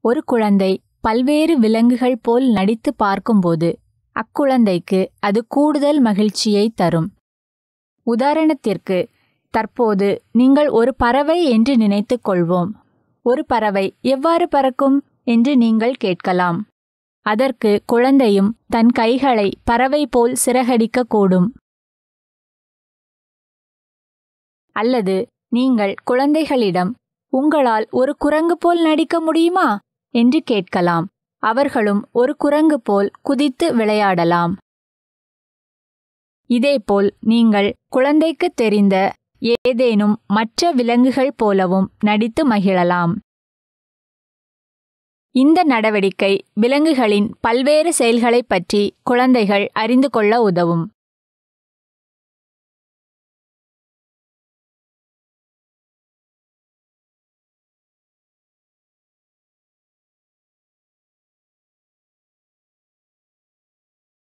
ஒரு குழந்தை பல்வேறு விலங்குகள் போல் நடித்து பார்க்கும்போது அக்குழந்தைக்கு அது கூடுதல் மகிழ்ச்சியை தரும். உதாரணத்திற்கு, தற்போது நீங்கள் ஒரு பறவை என்று நினைத்துக் கொள்வோம். ஒரு பறவை எவ்வாறு பறக்கும் என்று நீங்கள் கேட்கலாம். அதற்கு குழந்தையும் தன் கைகளை பறவை போல் சிறகடிக்க கூடும். அல்லது நீங்கள் குழந்தைகளிடம், உங்களால் ஒரு குரங்கு போல் நடிக்க முடியுமா என்று கேட்கலாம். அவர்களும் ஒரு குரங்கு போல் குதித்து விளையாடலாம். இதேபோல் நீங்கள் குழந்தைக்கு தெரிந்த ஏதேனும் மற்ற விலங்குகள் போலவும் நடித்து மகிழலாம். இந்த நடவடிக்கை விலங்குகளின் பல்வேறு செயல்களைப் பற்றி குழந்தைகள் அறிந்து கொள்ள உதவும்.